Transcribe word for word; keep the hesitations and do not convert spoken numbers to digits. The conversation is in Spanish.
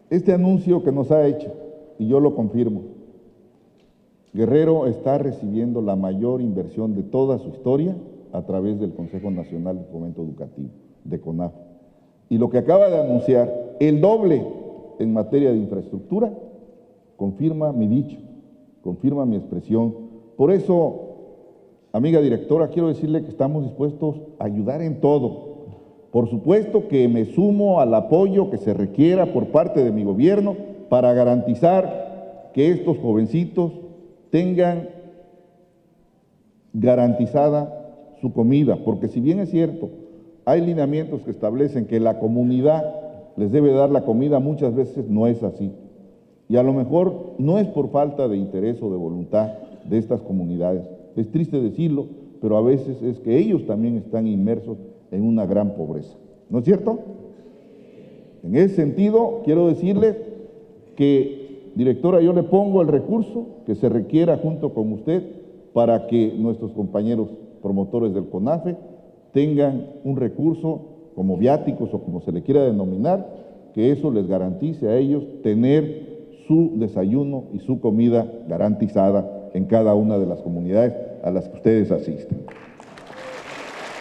este anuncio que nos ha hecho, y yo lo confirmo, Guerrero está recibiendo la mayor inversión de toda su historia a través del Consejo Nacional de Fomento Educativo, de CONAFE. Y lo que acaba de anunciar, el doble en materia de infraestructura, confirma mi dicho, confirma mi expresión. Por eso, amiga directora, quiero decirle que estamos dispuestos a ayudar en todo. Por supuesto que me sumo al apoyo que se requiera por parte de mi gobierno para garantizar que estos jovencitos tengan garantizada su comida, porque si bien es cierto, hay lineamientos que establecen que la comunidad les debe dar la comida, muchas veces no es así. Y a lo mejor no es por falta de interés o de voluntad de estas comunidades. Es triste decirlo, pero a veces es que ellos también están inmersos en una gran pobreza. ¿No es cierto? En ese sentido, quiero decirle que, directora, yo le pongo el recurso que se requiera junto con usted para que nuestros compañeros promotores del CONAFE tengan un recurso como viáticos o como se le quiera denominar, que eso les garantice a ellos tener su desayuno y su comida garantizada en cada una de las comunidades a las que ustedes asisten.